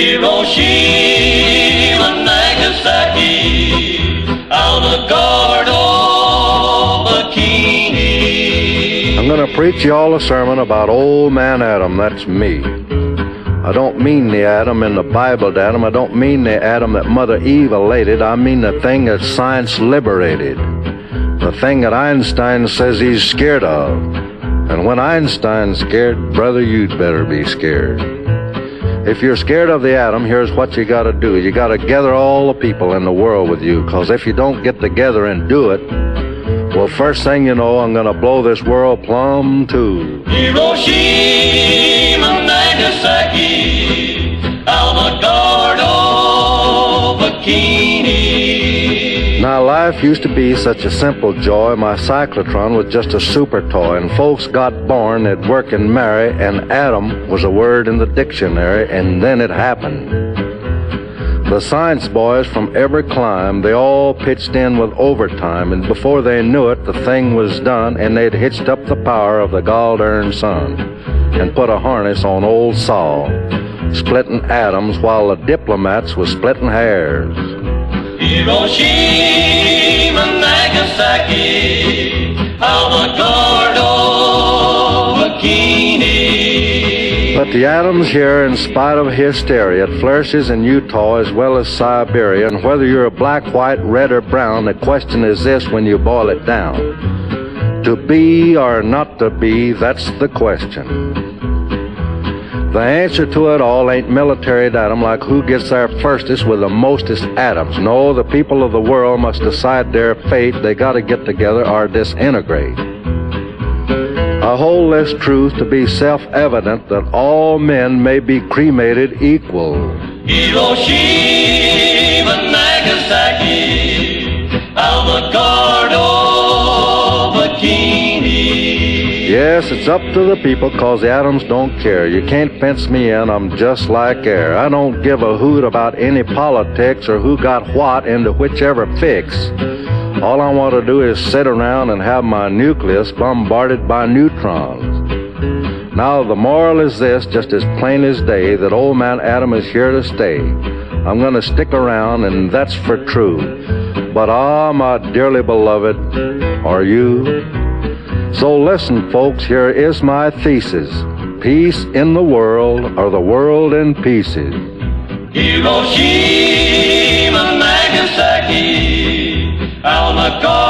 Hiroshima, Nagasaki, Almaguardo, Bikini. I'm going to preach you all a sermon about old man Adam. That's me. I don't mean the Adam in the Bible, Adam. I don't mean the Adam that Mother Eve elated. I mean the thing that science liberated. The thing that Einstein says he's scared of. And when Einstein's scared, brother, you'd better be scared. If you're scared of the atom, here's what you got to do. You got to gather all the people in the world with you, because if you don't get together and do it, well, first thing you know, I'm going to blow this world plumb too. Hiroshima, Nagasaki, Almaguardo, Bikini. Now, life used to be such a simple joy. My cyclotron was just a super toy, and folks got born, they'd work and marry, and Adam was a word in the dictionary, and then it happened. The science boys from every clime, they all pitched in with overtime, and before they knew it, the thing was done, and they'd hitched up the power of the gall-darn sun and put a harness on old Sol, splitting atoms while the diplomats was splitting hairs. Hiroshima, Nagasaki, Almaguardo, Bikini. But the atom's here in spite of hysteria. It flourishes in Utah as well as Siberia, and whether you're a black, white, red, or brown, the question is this when you boil it down. To be or not to be, that's the question. The answer to it all ain't military datum like who gets there firstest with the mostest atoms. No, the people of the world must decide their fate. They got to get together or disintegrate. I hold this truth to be self-evident that all men may be cremated equal. Hiroshima, Nagasaki, Almaguardo, Bikini. Yes, it's up to the people, cause the atoms don't care. You can't fence me in, I'm just like air. I don't give a hoot about any politics or who got what into whichever fix. All I want to do is sit around and have my nucleus bombarded by neutrons. Now the moral is this, just as plain as day, that old man Adam is here to stay. I'm going to stick around, and that's for true. But ah, my dearly beloved, are you? So listen, folks, here is my thesis. Peace in the world, or the world in pieces. Hiroshima, Nagasaki, Almaguardo.